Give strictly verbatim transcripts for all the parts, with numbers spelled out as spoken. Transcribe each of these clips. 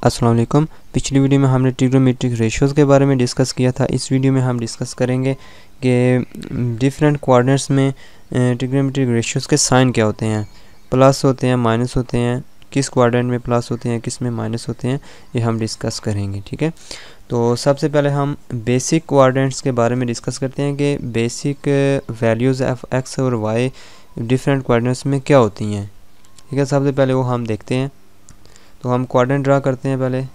अस्सलाम वालेकुम। पिछली वीडियो में हमने ट्रिग्नोमेट्रिक रेशियोज़ के बारे में डिस्कस किया था। इस वीडियो में हम डिस्कस करेंगे कि डिफरेंट क्वाड्रेंट्स में ट्रिग्नोमेट्रिक रेशियोज़ के साइन क्या होते हैं, प्लस होते हैं, माइनस होते हैं, किस क्वाड्रेंट में प्लस होते हैं, किस में माइनस होते हैं, ये हम डिस्कस करेंगे। ठीक है, तो सबसे पहले हम बेसिक क्वाड्रेंट्स के बारे में डिस्कस करते हैं कि बेसिक वैल्यूज़ ऑफ एक्स और वाई डिफरेंट क्वाड्रेंट्स में क्या होती हैं। ठीक है, सबसे पहले वो हम देखते हैं। तो हम क्वाड्रेंट ड्रा करते हैं पहले।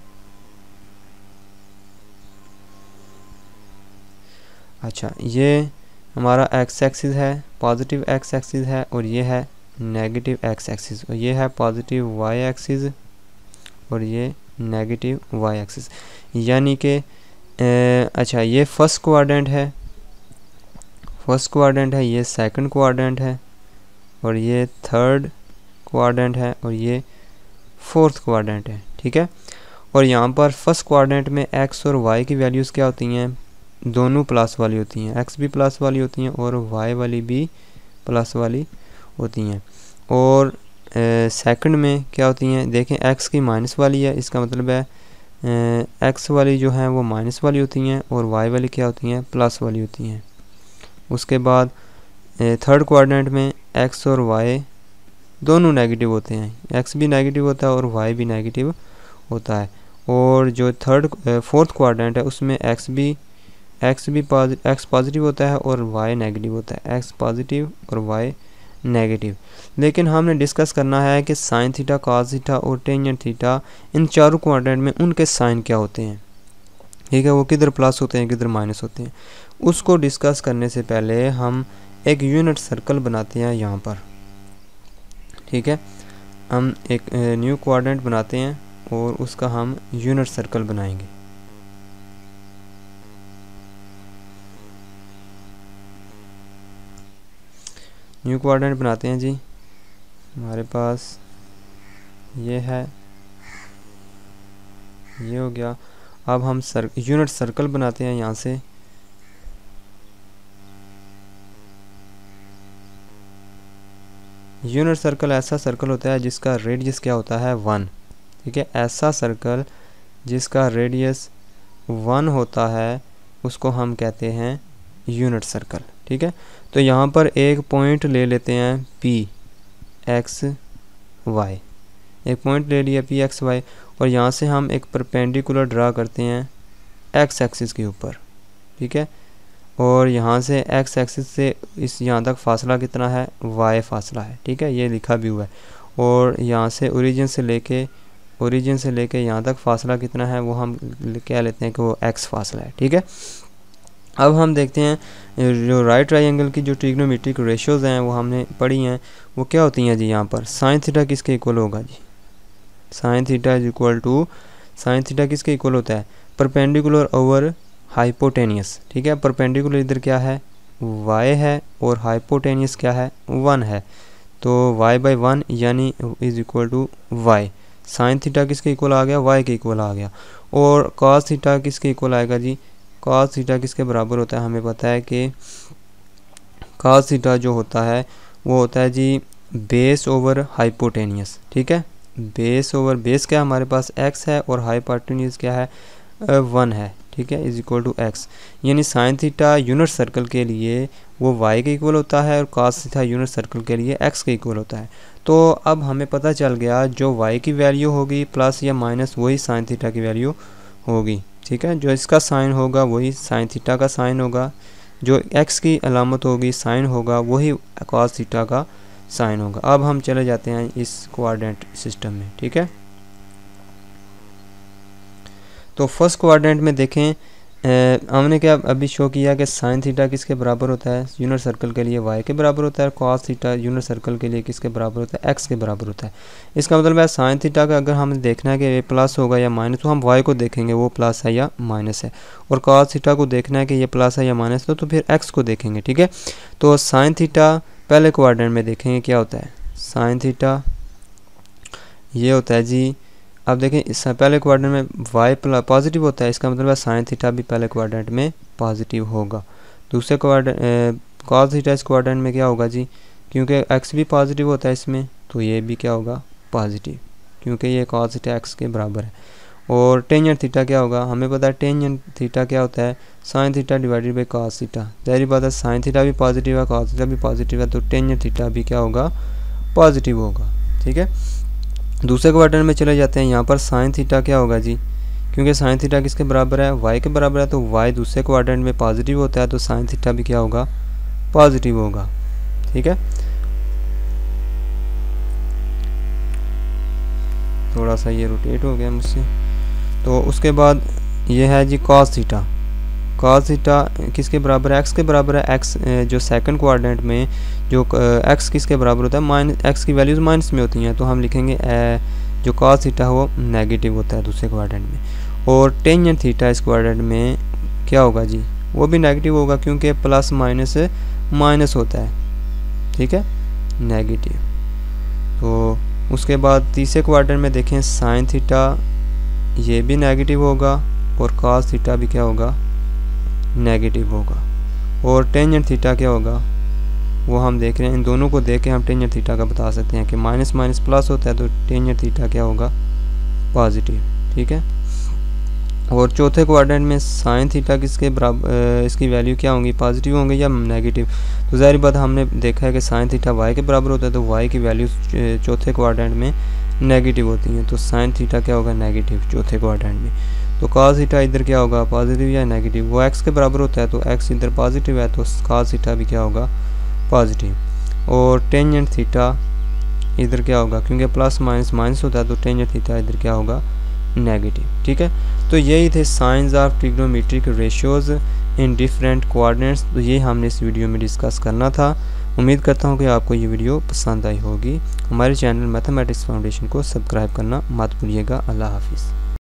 अच्छा, ये हमारा एक्स एक्सिस है, पॉजिटिव एक्स एक्सिस है, और ये है नेगेटिव एक्स एक्सिस, और ये है पॉजिटिव वाई एक्सिस, और ये नेगेटिव वाई एक्सिस। यानी कि अच्छा, ये फर्स्ट क्वाड्रेंट है, फर्स्ट क्वाड्रेंट है, ये सेकंड क्वाड्रेंट है, और ये थर्ड क्वाड्रेंट है, और ये फोर्थ क्वाड्रेंट है। ठीक है, और यहाँ पर फर्स्ट क्वाड्रेंट में एक्स और वाई की वैल्यूज़ क्या होती हैं, दोनों प्लस वाली होती हैं। एक्स भी प्लस वाली होती हैं और वाई वाली भी प्लस वाली होती हैं। और सेकंड में क्या होती हैं, देखें एक्स की माइनस वाली है, इसका मतलब है एक्स वाली जो है वो माइनस वाली होती हैं, और वाई वाली क्या होती हैं, प्लस वाली होती हैं। उसके बाद थर्ड क्वाड्रेंट में एक्स और वाई दोनों नेगेटिव होते हैं, एक्स भी नेगेटिव होता है और वाई भी नेगेटिव होता है। और जो थर्ड फोर्थ क्वाड्रेंट है उसमें एक्स भी एक्स भी एक्स पॉजिटिव होता है और वाई नेगेटिव होता है, एक्स पॉजिटिव और वाई नेगेटिव। लेकिन हमने डिस्कस करना है कि साइन थीटा, कॉस थीटा और टेंजेंट थीटा, इन चारों क्वाड्रेंट में उनके साइन क्या होते हैं। ठीक है, वो किधर प्लस होते हैं, किधर माइनस होते हैं। उसको डिस्कस करने से पहले हम एक यूनिट सर्कल बनाते हैं यहाँ पर। ठीक है, हम एक न्यू क्वाड्रेंट बनाते हैं और उसका हम यूनिट सर्कल बनाएंगे। न्यू क्वाड्रेंट बनाते हैं जी, हमारे पास ये है, ये हो गया। अब हम सर यूनिट सर्कल बनाते हैं यहाँ से। यूनिट सर्कल ऐसा सर्कल होता है जिसका रेडियस क्या होता है, वन। ठीक है, ऐसा सर्कल जिसका रेडियस वन होता है उसको हम कहते हैं यूनिट सर्कल। ठीक है, तो यहाँ पर एक पॉइंट ले लेते हैं पी एक्स वाई, एक पॉइंट ले लिया पी एक्स वाई, और यहाँ से हम एक परपेंडिकुलर ड्रा करते हैं एक्स एक्सिस के ऊपर। ठीक है, और यहाँ से एक्स एक्सिस से इस यहाँ तक फासला कितना है, वाई फासला है। ठीक है, ये लिखा भी हुआ है। और यहाँ से ओरिजिन से लेके ओरिजिन से लेके यहाँ तक फासला कितना है, वो हम क्या लेते हैं कि वो एक्स फासला है। ठीक है, अब हम देखते हैं जो राइट ट्रायंगल की जो ट्रिग्नोमेट्रिक रेशियोज़ हैं वो हमने पढ़ी हैं, वो क्या होती हैं जी। यहाँ पर साइन थीटा किसके इक्वल होगा जी, sine theta is equal to, sine theta किसके इक्वल होता है, परपेंडिकुलर ओवर हाइपोटेनियस। ठीक है, परपेंडिकुलर इधर क्या है, y है, और हाइपोटेनियस क्या है, वन है, तो y बाई वन यानी is equal to Y. Sine theta किसके इक्वल आ गया, y के इक्वल आ गया। और कॉस थीटा किसके इक्वल आएगा जी, कॉस थीटा किसके बराबर होता है, हमें पता है कि कॉस थीटा जो होता है वो होता है जी बेस ओवर हाइपोटेनियस। ठीक है, बेस ओवर, बेस क्या हमारे पास x है और हाइपोटेनियस क्या है, वन है। ठीक है, इज इक्वल टू एक्स। यानी साइन थीटा यूनिट सर्कल के लिए वो y के इक्वल होता है और कॉस थीटा यूनिट सर्कल के लिए x के इक्वल होता है। तो अब हमें पता चल गया जो y की वैल्यू होगी प्लस या माइनस वही साइन थीटा की वैल्यू होगी। ठीक है, जो इसका साइन होगा वही साइन थीटा का साइन होगा, जो x की अलामत होगी साइन होगा वही कॉस थीटा का साइन होगा। अब हम चले जाते हैं इस क्वाड्रेंट सिस्टम में। ठीक है, तो फर्स्ट क्वाड्रेंट में देखें ए, हमने क्या अभी शो किया कि साइन थीटा किसके बराबर होता है, यूनिट सर्कल के लिए y के बराबर होता है, और कॉस थीटा यूनिट सर्कल के लिए किसके बराबर होता है, x के बराबर होता है। इसका मतलब है साइन थीटा का अगर हमें देखना है कि ये प्लस होगा या माइनस, तो हम y को देखेंगे वो प्लस है या माइनस है, और कॉस थीटा को देखना है कि ये प्लस है या माइनस है, तो फिर x को देखेंगे। ठीक है, तो साइन थीटा पहले क्वाड्रेंट में देखेंगे क्या होता है, साइन थीटा ये होता है जी। अब देखें इस पहले क्वाड्रेंट में y पॉजिटिव होता है, इसका मतलब है साइन थीटा भी पहले क्वाड्रेंट में पॉजिटिव होगा। दूसरे क्वाड्रेंट कॉस थीटा इस क्वाड्रेंट में क्या होगा जी, क्योंकि x भी पॉजिटिव होता है इसमें, तो ये भी क्या होगा, पॉजिटिव, क्योंकि ये कॉस थीटा x के बराबर है। और टेंजेंट थीटा क्या होगा, हमें पता है टेंजेंट थीटा क्या होता है, sine theta divided by cos theta. जाहिर बात है साइन थीटा भी पॉजिटिव है, कॉस थीटा भी पॉजिटिव है, तो टेंजेंट थीटा भी क्या होगा, पॉजिटिव होगा। ठीक है, दूसरे क्वाड्रेंट में चले जाते हैं। यहाँ पर साइन थीटा क्या होगा जी, क्योंकि साइन थीटा किसके बराबर है, वाई के बराबर है, तो वाई दूसरे क्वाड्रेंट में पॉजिटिव होता है, तो साइन थीटा भी क्या होगा, पॉजिटिव होगा। ठीक है, थोड़ा सा ये रोटेट हो गया मुझसे। तो उसके बाद ये है जी कॉस थीटा। कॉस थीटा किसके बराबर है, एक्स के बराबर है। एक्स जो सेकंड क्वाड्रेंट में जो एक्स किसके बराबर होता है, माइनस, एक्स की वैल्यूज़ माइनस में होती हैं, तो हम लिखेंगे ए, जो कॉस थीटा वो नेगेटिव होता है दूसरे क्वाड्रेंट में। और टेंजेंट थीटा इस क्वाड्रेंट में क्या होगा जी, वो भी नेगेटिव होगा, क्योंकि प्लस माइनस माइनस होता है। ठीक है, नेगेटिव। तो उसके बाद तीसरे क्वाड्रेंट में देखें साइन थीटा, ये भी नेगेटिव होगा, और कॉस थीटा भी क्या होगा, नेगेटिव होगा। और टेंजेंट थीटा क्या होगा, वो हम देख रहे हैं, इन दोनों को देख के हम टेंजेंट थीटा का बता सकते हैं कि माइनस माइनस प्लस होता है, तो टेंजेंट थीटा क्या होगा, पॉजिटिव। ठीक है, और चौथे क्वाड्रेंट में साइन थीटा किसके बराबर, इसकी वैल्यू क्या होंगी, पॉजिटिव होंगे या नेगेटिव। तो ज़ाहिर बात हमने देखा है कि साइन थीटा वाई के बराबर होता है, तो वाई की वैल्यू चौथे क्वाड्रेंट में नेगेटिव होती हैं, तो साइन थीटा क्या होगा, नेगेटिव चौथे क्वाड्रेंट में। तो कॉस थीटा इधर क्या होगा, पॉजिटिव या नेगेटिव, वो एक्स के बराबर होता है, तो एक्स इधर पॉजिटिव है, तो कॉस थीटा भी क्या होगा, पॉजिटिव। और टेंजेंट थीटा इधर क्या होगा, क्योंकि प्लस माइनस माइनस होता है, तो टेंजेंट थीटा इधर क्या होगा, नेगेटिव। ठीक है, तो यही थे signs of trigonometric ratios in different quadrants. तो ये हमने इस वीडियो में डिस्कस करना था। उम्मीद करता हूँ कि आपको ये वीडियो पसंद आई होगी। हमारे चैनल मैथमेटिक्स फाउंडेशन को सब्सक्राइब करना मत भूलिएगा। अल्लाह हाफिज़।